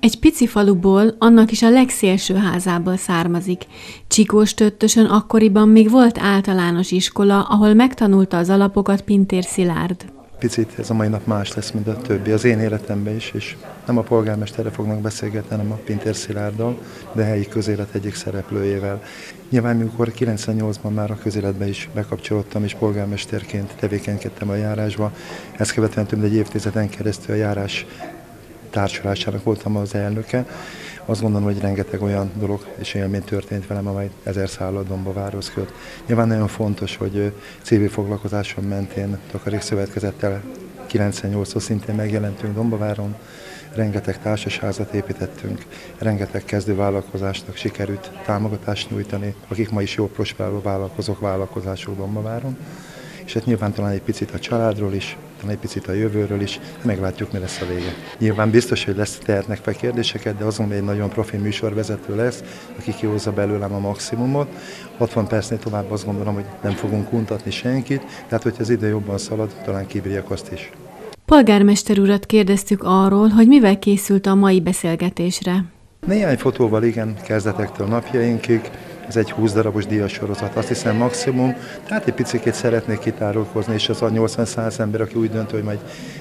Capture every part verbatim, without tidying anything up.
Egy pici faluból, annak is a legszélső házából származik. Csikóstöttösön akkoriban még volt általános iskola, ahol megtanulta az alapokat Pintér Szilárd. Picit ez a mai nap más lesz, mint a többi, az én életemben is, és nem a polgármesterre fognak beszélgetni, hanem a Pintér Szilárddal, de helyi közélet egyik szereplőjével. Nyilván, amikor kilencvennyolcban már a közéletbe is bekapcsolódtam, és polgármesterként tevékenykedtem a járásba, ezt követően több egy évtizeden keresztül a járás társulásának voltam az elnöke. Azt gondolom, hogy rengeteg olyan dolog és élmény történt velem, amely ezer szállal Dombovárhoz köt. Nyilván nagyon fontos, hogy civil foglalkozáson mentén Takarékszövetkezettel kilencvennyolctól szintén megjelentünk Dombováron, rengeteg társasházat építettünk, rengeteg kezdővállalkozásnak sikerült támogatást nyújtani, akik ma is jól prosperáló vállalkozók, vállalkozások Dombováron. És hát nyilván talán egy picit a családról is, talán egy picit a jövőről is, meglátjuk, mi lesz a vége. Nyilván biztos, hogy lesz, tehetnek fel kérdéseket, de azon egy nagyon profi műsorvezető lesz, aki kihozza belőlem a maximumot. hatvan percnél tovább azt gondolom, hogy nem fogunk untatni senkit, tehát hogyha az idő jobban szalad, talán kibírjak azt is. Polgármester urat kérdeztük arról, hogy mivel készült a mai beszélgetésre. Néhány fotóval, igen, kezdetektől napjainkig. Ez egy húsz darabos díjassorozat, azt hiszem maximum, tehát egy picit szeretnék kitárulkozni, és az a nyolcvan-száz ember, aki úgy dönt, hogy majd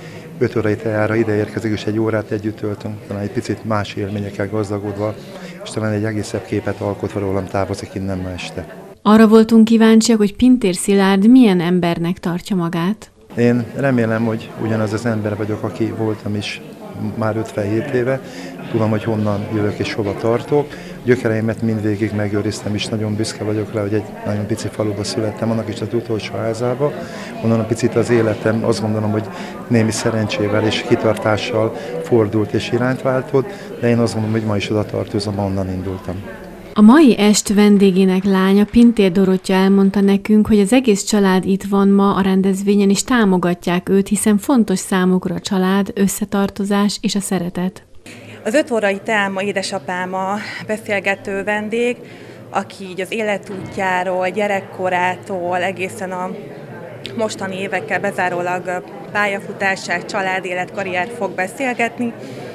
öt órai tejára ide érkezik, és egy órát együtt töltünk, talán egy picit más élményekkel gazdagodva, és talán egy egészebb képet alkotva rólam távozik innen ma este. Arra voltunk kíváncsiak, hogy Pintér Szilárd milyen embernek tartja magát. Én remélem, hogy ugyanaz az ember vagyok, aki voltam is már ötvenhét éve. Tudom, hogy honnan jövök és hova tartok. Gyökereimet mindvégig megőriztem, és nagyon büszke vagyok rá, hogy egy nagyon pici faluba születtem, annak is az utolsó házába. Onnan a picit az életem, azt gondolom, hogy némi szerencsével és kitartással fordult és irányt váltott, de én azt gondolom, hogy ma is oda tartozom, onnan indultam. A mai est vendégének lánya, Pintér Dorottya elmondta nekünk, hogy az egész család itt van ma a rendezvényen, és támogatják őt, hiszen fontos számukra a család, összetartozás és a szeretet. Az öt órai teán ma édesapám a beszélgető vendég, aki így az életútjáról, gyerekkorától egészen a mostani évekkel bezárólag pályafutását, családélet, karrier fog beszélgetni,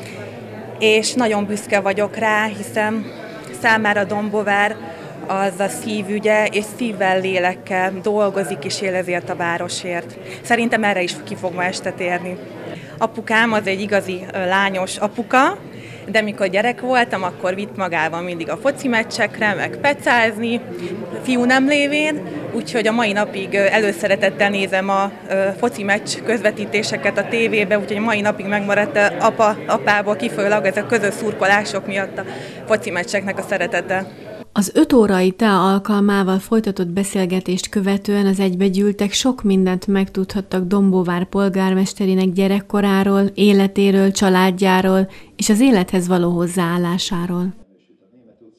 és nagyon büszke vagyok rá, hiszen számára Dombovár az a szívügye, és szívvel, lélekkel dolgozik és él ezért a városért. Szerintem erre is ki fog ma este térni. Apukám az egy igazi lányos apuka, de mikor gyerek voltam, akkor vitt magával mindig a foci meccsekre, meg pecázni, fiú nem lévén, úgyhogy a mai napig előszeretettel nézem a foci meccs közvetítéseket a tévébe, úgyhogy a mai napig megmaradt apa, apából kifolyólag ez a közös szurkolások miatt a foci meccseknek a szeretete. Az öt órai tea alkalmával folytatott beszélgetést követően az egybegyűltek sok mindent megtudhattak Dombóvár polgármesterének gyerekkoráról, életéről, családjáról és az élethez való hozzáállásáról.